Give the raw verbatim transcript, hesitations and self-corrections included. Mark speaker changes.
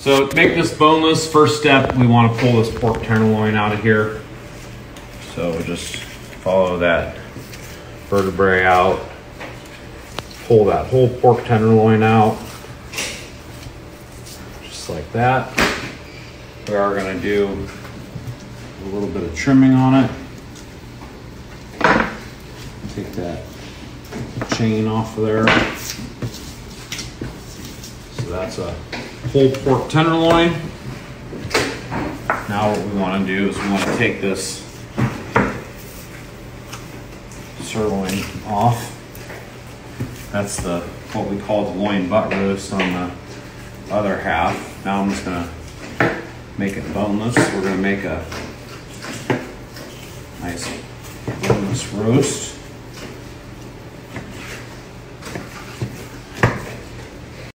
Speaker 1: So to make this boneless, first step, we want to pull this pork tenderloin out of here. So just follow that vertebrae out, pull that whole pork tenderloin out, just like that. We are going to do a little bit of trimming on it. Take that chain off of there. So that's a whole pork tenderloin. Now what we want to do is we want to take this sirloin off. That's the what we call the loin butt roast on the other half. Now I'm just going to make it boneless. We're going to make a nice boneless roast.